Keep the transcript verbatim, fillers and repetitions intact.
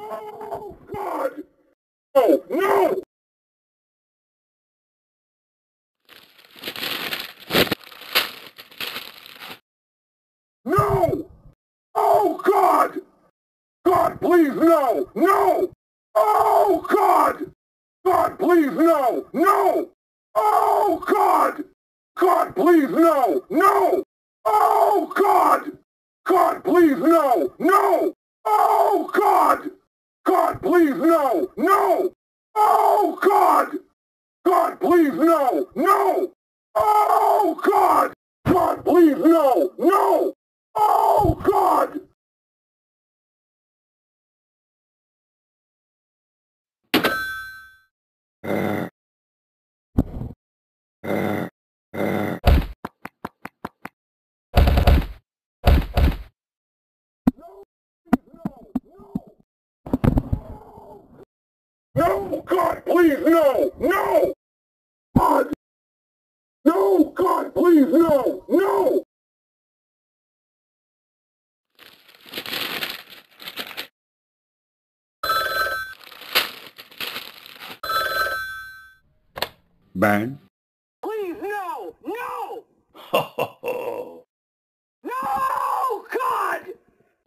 Oh, God! Oh, no! No! Oh, God! God, please, no! No! Oh, God! God, please, no! No! Oh, God! God, please, no! No! Oh, God! God, please, no! No! Oh, God! God, please, no! No! Oh, God! God, please, no! No! Oh, God! God, please, no! No! Oh, God! No, God, please, no! No! God! No, God, please, no! No! Ban